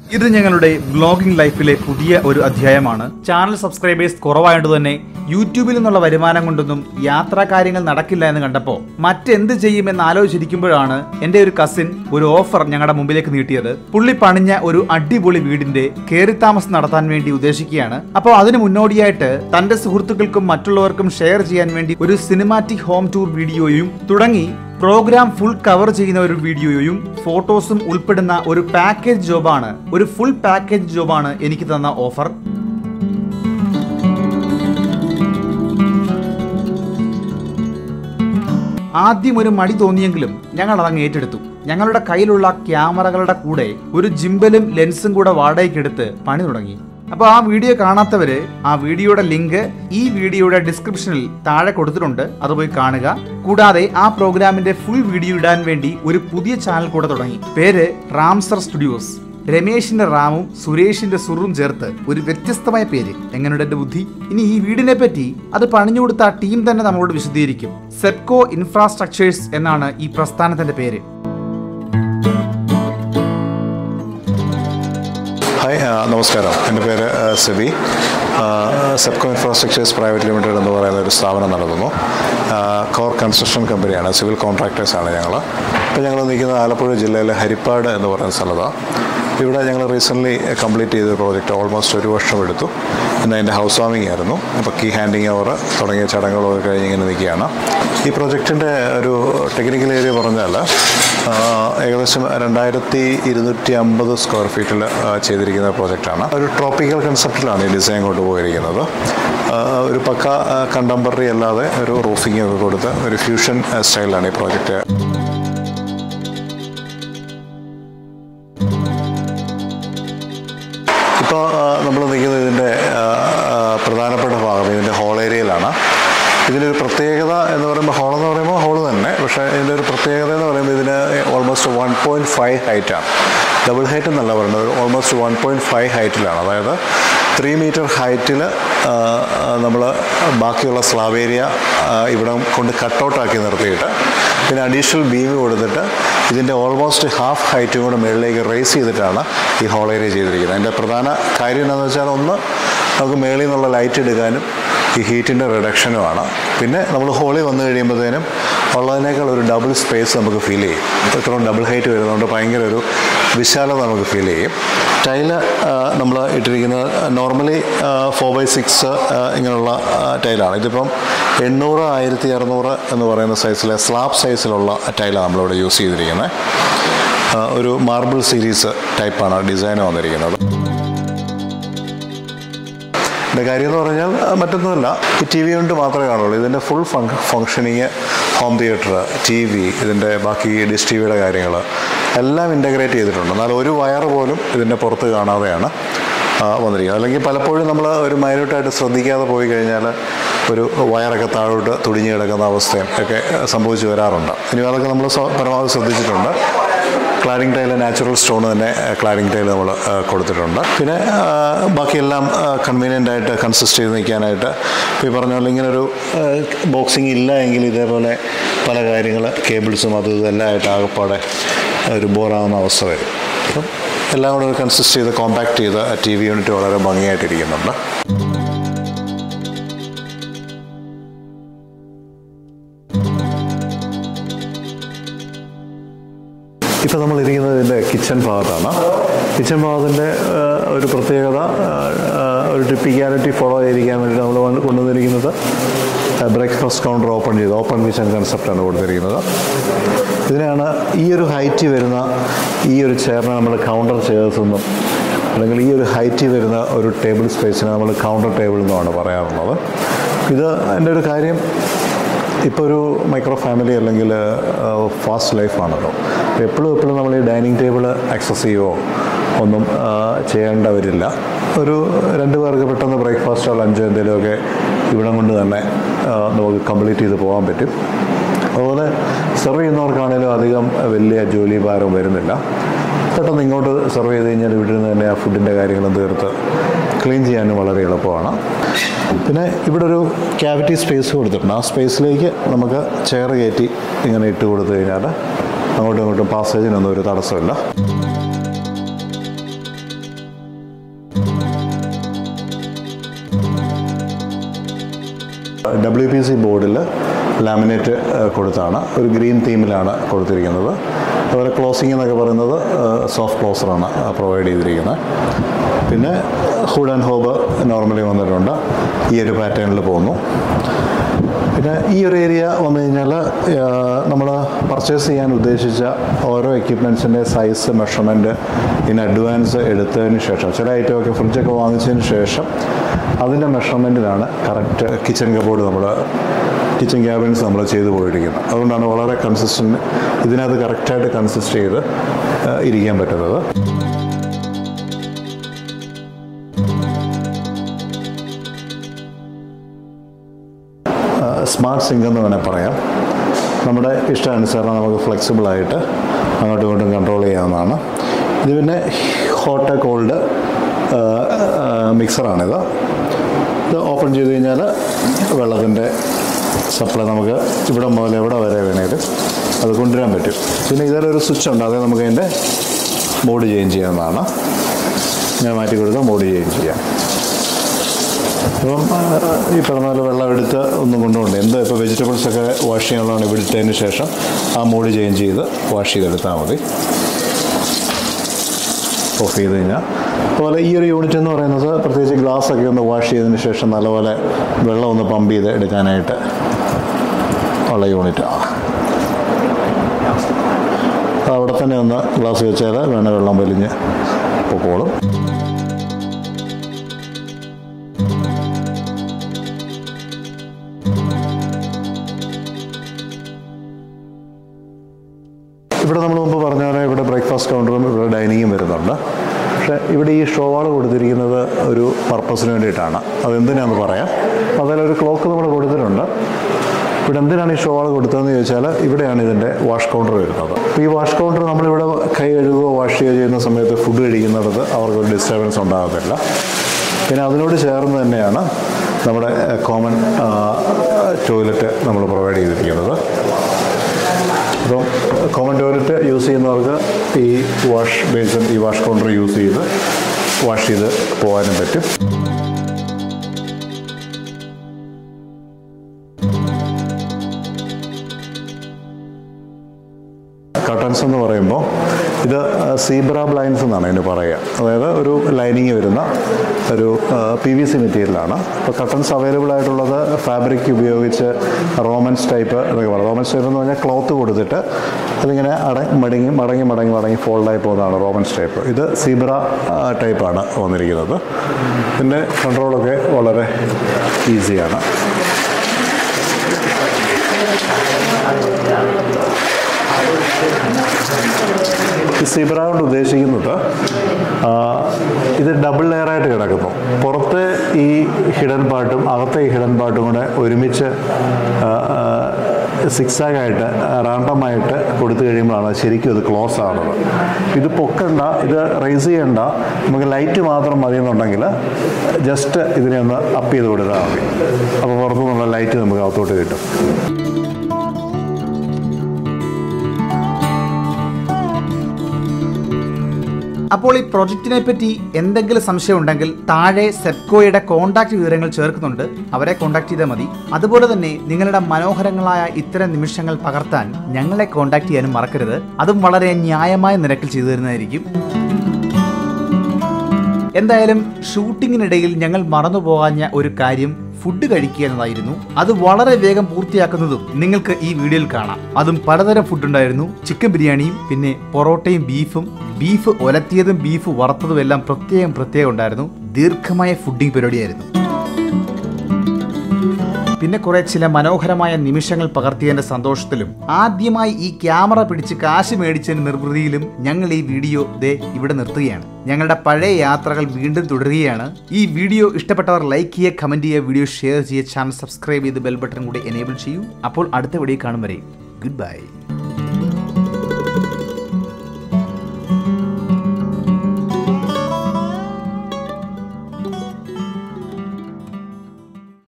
ഇത് ഞങ്ങളുടെ ബ്ലോഗിംഗ് ലൈഫിലെ പുതിയ ഒരു അധ്യായമാണ്. ചാനൽ സബ്സ്ക്രൈബേഴ്സ് കുറവായതുകൊണ്ട് തന്നെ യൂട്യൂബിൽ നിന്നുള്ള വരുമാനം കൊണ്ടൊന്നും യാത്രാ കാര്യങ്ങൾ നടക്കില്ല എന്ന് കണ്ടപ്പോൾ മറ്റെന്ത് ചെയ്യുമെന്ന് ആലോചിച്ചിരിക്കുമ്പോഴാണ് എൻ്റെ ഒരു കസിൻ ഒരു ഓഫർ ഞങ്ങളുടെ മുമ്പിലേക്ക് നീട്ടിയത്. പുള്ളി പണിഞ്ഞ ഒരു അടിപൊളി വീടിന്റെ കയറിത്താമസം നടത്താൻ വേണ്ടി ഉദ്ദേശിക്കുകയാണ്. അപ്പോൾ അതിന് മുന്നോടിയായിട്ട് തന്റെ സുഹൃത്തുക്കൾക്കും മറ്റുള്ളവർക്കും ഷെയർ ചെയ്യാൻ വേണ്ടി ഒരു സിനിമാറ്റിക് ഹോം ടൂർ വീഡിയോയും തുടങ്ങി പ്രോഗ്രാം ഫുൾ കവർ ചെയ്യുന്ന ഒരു വീഡിയോയും ഫോട്ടോസും ഉൾപ്പെടുന്ന ഒരു പാക്കേജ് ജോബാണ്, ഒരു ഫുൾ പാക്കേജ് ജോബാണ് എനിക്ക് തന്ന ഓഫർ. ആദ്യം ഒരു മടി തോന്നിയെങ്കിലും ഞങ്ങൾ അതങ്ങ് ഏറ്റെടുത്തു. ഞങ്ങളുടെ കയ്യിലുള്ള ക്യാമറകളുടെ കൂടെ ഒരു ജിംബലും ലെൻസും കൂടെ വാടകയ്ക്കെടുത്ത് പണി തുടങ്ങി. അപ്പോൾ ആ വീഡിയോ കാണാത്തവര് ആ വീഡിയോയുടെ ലിങ്ക് ഈ വീഡിയോയുടെ ഡിസ്ക്രിപ്ഷനിൽ താഴെ കൊടുത്തിട്ടുണ്ട്, അത് പോയി കാണുക. കൂടാതെ ആ പ്രോഗ്രാമിന്റെ ഫുൾ വീഡിയോ ഇടാൻ വേണ്ടി ഒരു പുതിയ ചാനൽ കൂടെ തുടങ്ങി. പേര് റാംസർ സ്റ്റുഡിയോസ്. രമേശിന്റെ റാമും സുരേഷിന്റെ സുറും ചേർത്ത് ഒരു വ്യത്യസ്തമായ പേര്. എങ്ങനെയുണ്ട് എന്റെ ബുദ്ധി? ഇനി ഈ വീടിനെ പറ്റി അത് പണിഞ്ഞു കൊടുത്ത ആ ടീം തന്നെ നമ്മളോട് വിശദീകരിക്കും. സെബ്കോ ഇൻഫ്രാസ്ട്രക്ചേഴ്സ് എന്നാണ് ഈ പ്രസ്ഥാനത്തിന്റെ പേര്. ഹായ്, നമസ്കാരം. എൻ്റെ പേര് Sebi. Sebco infrastructures private limited എന്ന് പറയുന്ന ഒരു സ്ഥാപനം നടത്തുന്നു. കോർ കൺസ്ട്രക്ഷൻ കമ്പനിയാണ്, സിവിൽ കോൺട്രാക്ടേഴ്സാണ് ഞങ്ങൾ. ഇപ്പോൾ ഞങ്ങൾ നിൽക്കുന്നത് ആലപ്പുഴ ജില്ലയിലെ ഹരിപ്പാട് എന്ന് പറയുന്ന സ്ഥലത്താണ്. ഇവിടെ ഞങ്ങൾ റീസെൻ്റ്ലി കംപ്ലീറ്റ് ചെയ്ത പ്രോജക്റ്റ് ഓൾമോസ്റ്റ് 1 വർഷം എടുത്തു. ഇന്ന് അതിൻ്റെ ഹൗസ് വാമിംഗ് ആയിരുന്നു. അപ്പോൾ കീ ഹാൻഡിങ് ഓവർ തുടങ്ങിയ ചടങ്ങുകളൊക്കെ കഴിഞ്ഞ് ഇങ്ങനെ നിൽക്കുകയാണ്. ഈ പ്രോജക്റ്റിൻ്റെ ഒരു ടെക്നിക്കൽ ഏരിയ പറഞ്ഞാൽ ഏകദേശം 2250 സ്ക്വയർ ഫീറ്റിൽ ചെയ്തിരിക്കുന്ന പ്രോജക്റ്റാണ്. ഒരു ട്രോപ്പിക്കൽ കൺസെപ്റ്റിലാണ് ഈ ഡിസൈൻ കൊണ്ടുപോയിരിക്കുന്നത്. ഒരു പക്ക കണ്ടംപററി അല്ലാതെ ഒരു റൂഫിംഗ് ഒക്കെ കൊടുത്ത് ഒരു ഫ്യൂഷൻ സ്റ്റൈലിലാണ് ഈ പ്രോജക്റ്റ്. ഇപ്പോൾ നമ്മൾ നിൽക്കുന്നത് ഇതിൻ്റെ പ്രധാനപ്പെട്ട ഭാഗം ഇതിൻ്റെ ഹോൾ ഏരിയയിലാണ്. ഇതിനൊരു പ്രത്യേകത എന്ന് പറയുമ്പോൾ ഹോളെന്ന് പറയുമ്പോൾ ഹോള് തന്നെ, പക്ഷേ ഇതിൻ്റെ ഒരു പ്രത്യേകത എന്ന് പറയുമ്പോൾ ഇതിന് ഓൾമോസ്റ്റ് 1.5 ഹൈറ്റാണ്. ഡബിൾ ഹൈറ്റ് എന്നല്ല പറയുന്നത്, ഓൾമോസ്റ്റ് 1.5 ഹൈറ്റിലാണ്. അതായത് 3 മീറ്റർ ഹൈറ്റിൽ നമ്മൾ ബാക്കിയുള്ള സ്ലാബ് ഏരിയ ഇവിടെ കൊണ്ട് കട്ടൗട്ടാക്കി നിർത്തിയിട്ട് പിന്നെ അഡീഷണൽ ബീം കൊടുത്തിട്ട് ഇതിൻ്റെ ഓൾമോസ്റ്റ് ഹാഫ് ഹൈറ്റും കൂടെ മുകളിലേക്ക് റേസ് ചെയ്തിട്ടാണ് ഈ ഹോൾ ഏരിയ ചെയ്തിരിക്കുന്നത്. അതിൻ്റെ പ്രധാന കാര്യം എന്താണെന്ന് വെച്ചാൽ ഒന്ന് നമുക്ക് മുകളിൽ നിന്നുള്ള ലൈറ്റ് എടുക്കാനും ഈ ഹീറ്റിൻ്റെ റിഡക്ഷനുമാണ്. പിന്നെ നമ്മൾ ഹോളിൽ വന്നു കഴിയുമ്പോഴത്തേനും ഉള്ളതിനേക്കാൾ ഒരു ഡബിൾ സ്പേസ് നമുക്ക് ഫീൽ ചെയ്യും. ഇത്രയും ഡബിൾ ഹൈറ്റ് വരുന്നതുകൊണ്ട് ഭയങ്കര ഒരു വിശാലത നമുക്ക് ഫീൽ ചെയ്യും. ടൈല് നമ്മൾ ഇട്ടിരിക്കുന്നത് നോർമലി 4x6 ഇങ്ങനെയുള്ള ടൈലാണ്. ഇതിപ്പം 800, 1600 എന്ന് പറയുന്ന സൈസിലെ സ്ലാബ് സൈസിലുള്ള ടൈലാണ് നമ്മളിവിടെ യൂസ് ചെയ്തിരിക്കുന്നത്. ഒരു മാർബിൾ സീരീസ് ടൈപ്പാണ് ഡിസൈൻ വന്നിരിക്കുന്നത്. ഇതിൻ്റെ കാര്യം എന്ന് പറഞ്ഞാൽ മറ്റൊന്നുമല്ല, ഈ ടി വി കൊണ്ട് മാത്രമേ കാണുള്ളൂ. ഇതിൻ്റെ full functioning, home theatre, T V, ഇതിൻ്റെ ബാക്കി ഡിഷ് ടി വിയുടെ കാര്യങ്ങൾ എല്ലാം ഇൻ്റഗ്രേറ്റ് ചെയ്തിട്ടുണ്ട്. എന്നാൽ ഒരു വയർ പോലും ഇതിൻ്റെ പുറത്ത് കാണാതെയാണ് വന്നിരിക്കുന്നത്. അല്ലെങ്കിൽ പലപ്പോഴും നമ്മൾ ഒരു മൈന്യൂട്ടായിട്ട് ശ്രദ്ധിക്കാതെ പോയി കഴിഞ്ഞാൽ ഒരു വയറൊക്കെ താഴോട്ട് തുടിഞ്ഞ് കിടക്കുന്ന അവസ്ഥയും ഒക്കെ സംഭവിച്ചു വരാറുണ്ട്. ഇനി അതൊക്കെ നമ്മൾ പരമാവധി ശ്രദ്ധിച്ചിട്ടുണ്ട്. ക്ലാഡിംഗ് ടൈല് നാച്ചുറൽ സ്റ്റോൺ തന്നെ ക്ലാഡിംഗ് ടൈല് നമ്മൾ കൊടുത്തിട്ടുണ്ട്. പിന്നെ ബാക്കിയെല്ലാം കൺവീനിയൻ്റ് ആയിട്ട് കൺസിസ്റ്റ് ചെയ്ത് നിൽക്കാനായിട്ട് ഈ പറഞ്ഞ പോലെ ഇങ്ങനൊരു ബോക്സിങ് ഇല്ല എങ്കിൽ ഇതേപോലെ പല കാര്യങ്ങൾ കേബിൾസും അതും ഇതെല്ലാം ആയിട്ട് ആകെപ്പാടെ ഒരു ബോറാകുന്ന അവസ്ഥ വരും. അപ്പം എല്ലാം കൂടെ കൺസിസ്റ്റ് ചെയ്ത് കോമ്പാക്ട് ചെയ്ത് ടി വി യൂണിറ്റ് വളരെ ഭംഗിയായിട്ടിരിക്കുന്നുണ്ട്. ഇപ്പോൾ നമ്മളിരിക്കുന്നത് ഇതിൻ്റെ കിച്ചൺ ഭാഗത്താണ്. കിച്ചൺ ഭാഗത്തിൻ്റെ ഒരു പ്രത്യേകത, ഒരു ടിപ്പിക്കാലിറ്റി ഫോളോ ചെയ്തിരിക്കാൻ വേണ്ടി നമ്മൾ കൊണ്ടുവന്നിരിക്കുന്നത് ബ്രേക്ക്ഫാസ്റ്റ് കൗണ്ടർ ഓപ്പൺ കിച്ചൺ കൺസെപ്റ്റാണ് കൊടുത്തിരിക്കുന്നത്. ഇതിനാണ് ഈ ഒരു ഹൈറ്റ് വരുന്ന ഈ ഒരു ചെയറിനെ നമ്മൾ കൗണ്ടർ ചെയർസ് എന്നും അല്ലെങ്കിൽ ഈ ഒരു ഹൈറ്റ് വരുന്ന ഒരു ടേബിൾ സ്പേസിനെ നമ്മൾ കൗണ്ടർ ടേബിൾ എന്നുമാണ് പറയാറുള്ളത്. ഇത് എൻ്റെ ഒരു കാര്യം, ഇപ്പോൾ ഒരു മൈക്രോ ഫാമിലി അല്ലെങ്കിൽ ഫാസ്റ്റ് ലൈഫാണല്ലോ. എപ്പോഴും നമ്മൾ ഈ ഡൈനിങ് ടേബിൾ ആക്സസ് ചെയ്യുകയോ ഒന്നും ചെയ്യേണ്ട വരില്ല. ഒരു 2 പേർക്ക് പെട്ടെന്ന് ബ്രേക്ക്ഫാസ്റ്റോ ലഞ്ചോ എന്തെങ്കിലുമൊക്കെ ഇവിടം കൊണ്ട് തന്നെ നമുക്ക് കംപ്ലീറ്റ് ചെയ്ത് പോകാൻ പറ്റും. അതുപോലെ സെർവ് ചെയ്യുന്നവർക്കാണെങ്കിലും അധികം വലിയ ജോലി ഭാരം വരുന്നില്ല. പെട്ടെന്ന് ഇങ്ങോട്ട് സെർവ് ചെയ്ത് കഴിഞ്ഞാൽ ഇവിടെ നിന്ന് തന്നെ ആ ഫുഡിൻ്റെ കാര്യങ്ങളും തീർത്ത് ക്ലീൻ ചെയ്യാനും വളരെ എളുപ്പമാണ്. പിന്നെ ഇവിടെ ഒരു ക്യാവിറ്റി സ്പേസ് കൊടുത്തിട്ടുണ്ട്. ആ സ്പേസിലേക്ക് നമുക്ക് ചെയർ കയറ്റി ഇങ്ങനെ ഇട്ട് കൊടുത്തു കഴിഞ്ഞാൽ അങ്ങോട്ടും ഇങ്ങോട്ടും പാസേജിനൊന്നും ഒരു തടസ്സമില്ല. WPC ബോർഡിൽ ലാമിനേറ്റ് കൊടുത്താണ്, ഒരു ഗ്രീൻ തീമിലാണ് കൊടുത്തിരിക്കുന്നത്. അതുപോലെ ക്ലോസിംഗ് എന്നൊക്കെ പറയുന്നത് സോഫ്റ്റ് ക്ലോസറാണ് പ്രൊവൈഡ് ചെയ്തിരിക്കുന്നത്. പിന്നെ ഹുഡ് ആൻഡ് ഹോബ് നോർമലി വന്നിട്ടുണ്ട്, ഈ ഒരു പാറ്റേണിൽ പോകുന്നു. പിന്നെ ഈ ഒരു ഏരിയ വന്നു കഴിഞ്ഞാൽ നമ്മൾ പർച്ചേസ് ചെയ്യാൻ ഉദ്ദേശിച്ച ഓരോ എക്യുപ്മെൻറ്റ്സിൻ്റെ സൈസ് മെഷർമെൻറ്റ് ഇൻ അഡ്വാൻസ് എടുത്തതിന് ശേഷം, ചില ഐറ്റമൊക്കെ ഫ്രിഡ്ജൊക്കെ വാങ്ങിച്ചതിന് ശേഷം അതിൻ്റെ മെഷർമെൻറ്റിലാണ് കറക്റ്റ് കിച്ചൺ ക്യാബിൻസ് നമ്മൾ ചെയ്തു പോയിരിക്കുന്നത്. അതുകൊണ്ടാണ് വളരെ കൺസിസ്റ്റൻ്റ്, ഇതിനകത്ത് കറക്റ്റായിട്ട് കൺസിസ്റ്റ് ചെയ്ത് ഇരിക്കാൻ പറ്റുന്നത്. സ്മാർട്ട് സിങ്ക് എന്ന് വേണേൽ പറയാം. നമ്മുടെ ഇഷ്ടാനുസരണം നമുക്ക് ഫ്ലെക്സിബിളായിട്ട് അങ്ങോട്ടും ഇങ്ങോട്ടും കൺട്രോൾ ചെയ്യാവുന്നതാണ്. ഇത് പിന്നെ ഹോട്ട് കോൾഡ് മിക്സറാണിത്. ഇത് ഓപ്പൺ ചെയ്ത് കഴിഞ്ഞാൽ വെള്ളത്തിൻ്റെ സപ്ലൈ നമുക്ക് ഇവിടെ മുതൽ എവിടെ വരെ വേണേലും അത് കൊണ്ടുവരാൻ പറ്റും. പിന്നെ ഇതിലൊരു സ്വിച്ച് ഉണ്ട്, അത് നമുക്ക് അതിൻ്റെ മോഡ് ചേഞ്ച് ചെയ്യാവുന്നതാണ്. ഞാൻ മാറ്റി കൊടുത്താൽ മോഡ് ചേഞ്ച് ചെയ്യാം. അപ്പം ഈ പറഞ്ഞ പോലെ വെള്ളം എടുത്ത് ഒന്നും കൊണ്ടുപോകണ്ട. ഇപ്പോൾ വെജിറ്റബിൾസൊക്കെ വാഷ് ചെയ്യാനുള്ളതാണ്, ഇവിടെ ഇട്ടതിന് ശേഷം ആ മോഡ് ചേഞ്ച് ചെയ്ത് വാഷ് ചെയ്തെടുത്താൽ മതി. ഓഫ് ചെയ്ത് കഴിഞ്ഞാൽ അതുപോലെ ഈ ഒരു യൂണിറ്റ് എന്ന് പറയുന്നത് പ്രത്യേകിച്ച് ഗ്ലാസ്സൊക്കെ ഒന്ന് വാഷ് ചെയ്തതിന് ശേഷം നല്ലപോലെ വെള്ളം ഒന്ന് പമ്പ് ചെയ്ത് എടുക്കാനായിട്ട് ഉള്ള യൂണിറ്റാണ്. അവിടെ തന്നെ ഒന്ന് ഗ്ലാസ് വെച്ചാൽ വേണേൽ വെള്ളം വലിഞ്ഞ് പൊക്കോളും. ഇവിടെ നമ്മൾ മുമ്പ് പറഞ്ഞ പോലെ ഇവിടെ ബ്രേക്ക്ഫാസ്റ്റ് കൗണ്ടറും ഇവിടെ ഡൈനിങ്ങും വരുന്നുണ്ട്. പക്ഷേ ഇവിടെ ഈ ഷോവാൾ കൊടുത്തിരിക്കുന്നത് ഒരു പർപ്പസിന് വേണ്ടിയിട്ടാണ്. അതെന്തിനാണെന്ന് പറയാം. അതിലൊരു ക്ലോക്ക് നമ്മൾ കൊടുത്തിട്ടുണ്ട്. ഇവിടെ എന്തിനാണ് ഈ ഷോവാൾ കൊടുത്തതെന്ന് ചോദിച്ചാൽ ഇവിടെയാണ് ഇതിൻ്റെ വാഷ് കൗണ്ടർ വരുന്നത്. അപ്പോൾ ഈ വാഷ് കൗണ്ടർ നമ്മളിവിടെ കൈ കഴുകുകയോ വാഷ് ചെയ്യുകയോ ചെയ്യുന്ന സമയത്ത് ഫുഡ് കഴിക്കുന്നിടത്ത് അവർക്കൊരു ഡിസ്റ്റർബൻസ് ഉണ്ടാകത്തില്ല. പിന്നെ അതിനോട് ചേർന്ന് തന്നെയാണ് നമ്മുടെ കോമൺ ടോയ്ലറ്റ് നമ്മൾ പ്രൊവൈഡ് ചെയ്തിരിക്കുന്നത്. അപ്പം കോമൺ ടോയ്ലറ്റ് യൂസ് ചെയ്യുന്നവർക്ക് ഈ വാഷ് ബേസിൻ, ഈ വാഷ് കൗണ്ടർ യൂസ് ചെയ്ത് വാഷ് ചെയ്ത് പോകാനും പറ്റും. കർട്ടൻസ് എന്ന് പറയുമ്പോൾ ഇത് സീബ്ര ബ്ലൈൻഡ്സ് എന്നാണ് ഇതിന് പറയുക. അതായത് ഒരു ലൈനിങ് വരുന്ന ഒരു PVC മെറ്റീരിയലാണ്. അപ്പോൾ കർട്ടൻസ് അവൈലബിൾ ആയിട്ടുള്ളത് ഫാബ്രിക് ഉപയോഗിച്ച് റോമൻസ് ടൈപ്പ് എന്നൊക്കെ പറയും. റോമൻസ് ടൈപ്പ് എന്ന് പറഞ്ഞാൽ ക്ലോത്ത് കൊടുത്തിട്ട് അതിങ്ങനെ മടങ്ങി ഫോൾഡായി പോകുന്നതാണ് റോമൻസ് ടൈപ്പ്. ഇത് സീബ്ര ടൈപ്പാണ് വന്നിരിക്കുന്നത്. ഇതിൻ്റെ കൺട്രോളൊക്കെ വളരെ ഈസിയാണ്. ഈ സീബ്ര കൊണ്ട് ഉദ്ദേശിക്കുന്നത് ഇത് ഡബിൾ ലെയറായിട്ട് കിടക്കുന്നു. പുറത്തെ ഈ ഹിഡൻ പാർട്ടും അകത്തെ ഈ ഹിഡൻ പാർട്ടും കൂടെ ഒരുമിച്ച് സിക്സാഗായിട്ട് റാൻഡമായിട്ട് കൊടുത്തു കഴിയുമ്പോഴാണ് ശരിക്കും ഇത് ക്ലോസ് ആവുന്നത്. ഇത് പൊക്കണ്ട, ഇത് റൈസ് ചെയ്യണ്ട, നമുക്ക് ലൈറ്റ് മാത്രം മതി എന്നുണ്ടെങ്കിൽ ജസ്റ്റ് ഇതിനെ ഒന്ന് അപ്പ് ചെയ്ത് കൊടുത്താൽ മതി. അപ്പോൾ പുറത്തുനിന്നുള്ള ലൈറ്റ് നമുക്ക് അകത്തോട്ട് കിട്ടും. അപ്പോൾ ഈ പ്രൊജക്റ്റിനെ പറ്റി എന്തെങ്കിലും സംശയം ഉണ്ടെങ്കിൽ താഴെ സെബ്കോയുടെ കോൺടാക്ട് വിവരങ്ങൾ ചേർക്കുന്നുണ്ട്, അവരെ കോൺടാക്ട് ചെയ്താൽ മതി. അതുപോലെ തന്നെ നിങ്ങളുടെ മനോഹരങ്ങളായ ഇത്തരം നിമിഷങ്ങൾ പകർത്താൻ ഞങ്ങളെ കോൺടാക്ട് ചെയ്യാനും മറക്കരുത്. അതും വളരെ ന്യായമായ നിരക്കിൽ ചെയ്തു തരുന്നതായിരിക്കും. എന്തായാലും ഷൂട്ടിങ്ങിനിടയിൽ ഞങ്ങൾ മറന്നുപോകാഞ്ഞ ഒരു കാര്യം ഫുഡ് കഴിക്കുക എന്നതായിരുന്നു. അത് വളരെ വേഗം പൂർത്തിയാക്കുന്നതും നിങ്ങൾക്ക് ഈ വീഡിയോയിൽ കാണാം. അതും പലതരം ഫുഡ് ഉണ്ടായിരുന്നു. ചിക്കൻ ബിരിയാണിയും പിന്നെ പൊറോട്ടയും ബീഫ് ഒലത്തിയതും ബീഫ് വറുത്തതും എല്ലാം പ്രത്യേകം ഉണ്ടായിരുന്നു. ദീർഘമായ ഫുഡിംഗ് പരിപാടിയായിരുന്നു. പിന്നെ കുറെ ചില മനോഹരമായ നിമിഷങ്ങൾ പകർത്തിയതിന്റെ സന്തോഷത്തിലും ആദ്യമായി ഈ ക്യാമറ പിടിച്ച് കാശ് മേടിച്ചതിന് നിർവൃതിയിലും ഞങ്ങൾ ഈ വീഡിയോ ഇവിടെ നിർത്തുകയാണ്. ഞങ്ങളുടെ പഴയ യാത്രകൾ വീണ്ടും തുടരുകയാണ്. ഈ വീഡിയോ ഇഷ്ടപ്പെട്ടവർ ലൈക്ക് ചെയ്യുക, കമന്റ് ചെയ്യുക, വീഡിയോ ഷെയർ ചെയ്യുക, ചാനൽ സബ്സ്ക്രൈബ് ചെയ്ത് ബെൽ ബട്ടൺ കൂടി എനേബിൾ ചെയ്യൂ. അപ്പോൾ അടുത്ത വീഡിയോ കാണും വരെ ഗുഡ് ബൈ.